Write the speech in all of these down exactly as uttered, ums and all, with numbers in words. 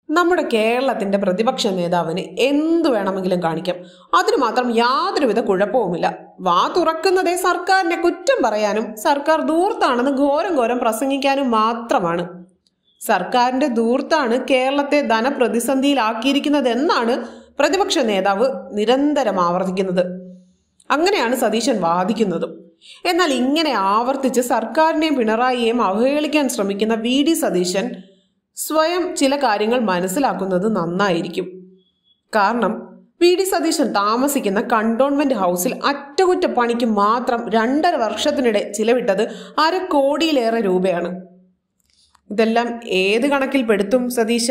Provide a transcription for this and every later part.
നമ്മുടെ കേരളത്തിന്റെ പ്രതിപക്ഷ നേതാവിന് എന്തു വേണമെങ്കിലും കാണിക്കാം. അതിന് മാത്രം യാതൊരുവിധ കുഴപ്പവുമില്ല. വാ തുറക്കുന്നതേ സർക്കാരിനെ കുറ്റം പറയാനും സർക്കാർ ധൂർത്താണെന്ന് ഘോരം ഘോരം പ്രസംഗിക്കാനും മാത്രമാണ്. സർക്കാരിന്റെ ധൂർത്താണ് കേരളത്തെ ധനപ്രതിസന്ധിയിലാക്കിയിരിക്കുന്നതെന്നാണ് പ്രതിപക്ഷ നേതാവ് നിരന്തരം ആവർത്തിക്കുന്നത്. അങ്ങനെയാണ് സതീശൻ വാദിക്കുന്നതും. എന്നാൽ ഇങ്ങനെ ആവർത്തിച്ച് സർക്കാരിനെയും പിണറായിയെയും അവഹേളിക്കാൻ ശ്രമിക്കുന്ന വി ഡി സതീശൻ സ്വയം ചില കാര്യങ്ങൾ മനസ്സിലാക്കുന്നത് നന്നായിരിക്കും. കാരണം വി ഡി സതീശൻ താമസിക്കുന്ന കണ്ടോൺമെന്റ് ഹൗസിൽ അറ്റകുറ്റപ്പണിക്ക് മാത്രം രണ്ടര വർഷത്തിനിടെ ചിലവിട്ടത് അര കോടിയിലേറെ രൂപയാണ്. ഇതെല്ലാം ഏത് കണക്കിൽ പെടുത്തും സതീശ?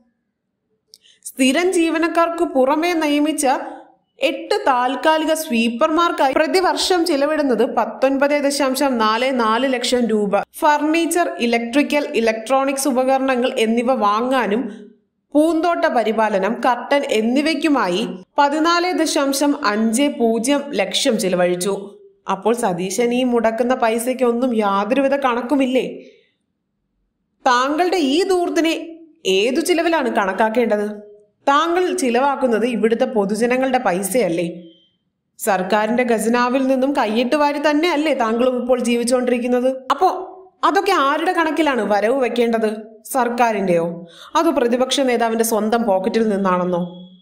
സ്ഥിരം ജീവനക്കാർക്ക് പുറമെ നിയമിച്ച എട്ട് താൽക്കാലിക സ്വീപ്പർമാർക്കായി പ്രതിവർഷം ചിലവിടുന്നത് പത്തൊൻപത് ദശാംശം നാല് നാല് ലക്ഷം രൂപ. ഫർണിച്ചർ, ഇലക്ട്രിക്കൽ, ഇലക്ട്രോണിക്സ് ഉപകരണങ്ങൾ എന്നിവ വാങ്ങാനും പൂന്തോട്ട പരിപാലനം, കർട്ടൻ എന്നിവയ്ക്കുമായി പതിനാല് ദശാംശം അഞ്ച് പൂജ്യം ലക്ഷം ചിലവഴിച്ചു. അപ്പോൾ സതീശൻ ഈ മുടക്കുന്ന പൈസയ്ക്കൊന്നും യാതൊരുവിധ കണക്കുമില്ലേ? താങ്കളുടെ ഈ ധൂർത്തിനെ ഏതു ചിലവിലാണ് കണക്കാക്കേണ്ടത്? താങ്കൾ ചിലവാക്കുന്നത് ഇവിടുത്തെ പൊതുജനങ്ങളുടെ പൈസയല്ലേ? സർക്കാരിന്റെ ഖജനാവിൽ നിന്നും കൈയിട്ട് വാരി തന്നെയല്ലേ താങ്കളും ഇപ്പോൾ ജീവിച്ചുകൊണ്ടിരിക്കുന്നത്? അപ്പോ അതൊക്കെ ആരുടെ കണക്കിലാണ് വരവ് വെക്കേണ്ടത്? സർക്കാരിന്റെയോ അതോ പ്രതിപക്ഷ നേതാവിന്റെ സ്വന്തം പോക്കറ്റിൽ നിന്നാണെന്നോ?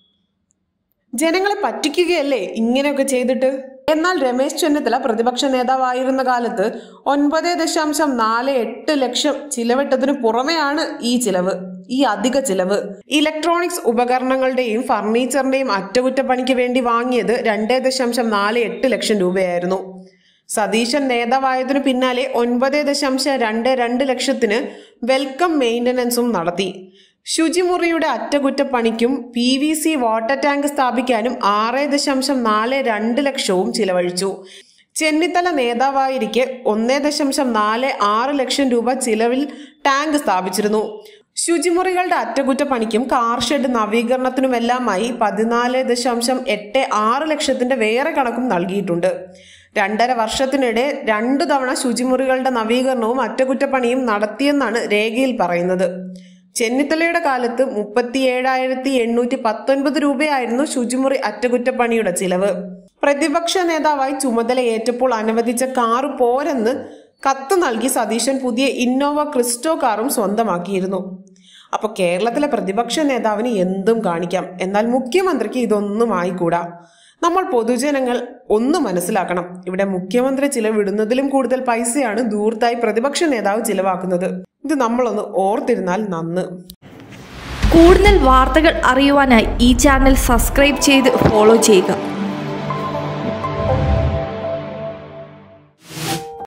ജനങ്ങളെ പറ്റിക്കുകയല്ലേ ഇങ്ങനെയൊക്കെ ചെയ്തിട്ട്? എന്നാൽ രമേശ് ചെന്നിത്തല പ്രതിപക്ഷ നേതാവായിരുന്ന കാലത്ത് ഒൻപത് ദശാംശം നാല് എട്ട് ലക്ഷം ചിലവിട്ടതിനു പുറമെയാണ് ഈ ചിലവ്, ഈ അധിക ചിലവ്. ഇലക്ട്രോണിക്സ് ഉപകരണങ്ങളുടെയും ഫർണിച്ചറിന്റെയും അറ്റകുറ്റപ്പണിക്ക് വേണ്ടി വാങ്ങിയത് രണ്ട് ദശാംശം നാല് എട്ട് ലക്ഷം രൂപയായിരുന്നു. സതീശൻ നേതാവായതിനു പിന്നാലെ ഒൻപത് ദശാംശം രണ്ട് രണ്ട് ലക്ഷത്തിന് വെൽക്കം മെയിൻ്റനൻസും നടത്തി. ശുചിമുറിയുടെ അറ്റകുറ്റപ്പണിക്കും P V C water tank സ്ഥാപിക്കാനും ആറ് ദശാംശം നാല് രണ്ട് ലക്ഷവും ചിലവഴിച്ചു. ചെന്നിത്തല നേതാവായിരിക്കെ ഒന്നേ ദശാംശം നാല് ആറ് ലക്ഷം രൂപ ചിലവിൽ ടാങ്ക് സ്ഥാപിച്ചിരുന്നു. ശുചിമുറികളുടെ അറ്റകുറ്റപ്പണിക്കും കാർ ഷെഡ് നവീകരണത്തിനുമെല്ലാമായി പതിനാല് ദശാംശം എട്ട് ആറ് ലക്ഷത്തിന്റെ വേറെ കണക്കും നൽകിയിട്ടുണ്ട്. രണ്ടര വർഷത്തിനിടെ രണ്ടു തവണ ശുചിമുറികളുടെ നവീകരണവും അറ്റകുറ്റപ്പണിയും നടത്തിയെന്നാണ് രേഖയിൽ പറയുന്നത്. ചെന്നിത്തലയുടെ കാലത്ത് മുപ്പത്തി ഏഴായിരത്തി എണ്ണൂറ്റി പത്തൊൻപത് രൂപയായിരുന്നു ശുചിമുറി അറ്റകുറ്റപ്പണിയുടെ ചിലവ്. പ്രതിപക്ഷ നേതാവായി ചുമതലയേറ്റപ്പോൾ അനുവദിച്ച കാറ് പോരെന്ന് കത്ത് നൽകി സതീശൻ പുതിയ ഇന്നോവ ക്രിസ്റ്റോ കാറും സ്വന്തമാക്കിയിരുന്നു. അപ്പൊ കേരളത്തിലെ പ്രതിപക്ഷ നേതാവിന് എന്തും കാണിക്കാം, എന്നാൽ മുഖ്യമന്ത്രിക്ക് ഇതൊന്നും ആയിക്കൂടാ. നമ്മൾ പൊതുജനങ്ങൾ ഒന്ന് മനസ്സിലാക്കണം, ഇവിടെ മുഖ്യമന്ത്രി ചിലവിടുന്നതിലും കൂടുതൽ പൈസയാണ് ധൂർത്തായി പ്രതിപക്ഷ നേതാവ് ചിലവാക്കുന്നത്. ഇത് നമ്മളൊന്ന് ഓർത്തിരുന്നാൽ നന്ന്. കൂടുതൽ വാർത്തകൾ അറിയുവാനായി ഈ ചാനൽ സബ്സ്ക്രൈബ് ചെയ്ത് ഫോളോ ചെയ്യുക.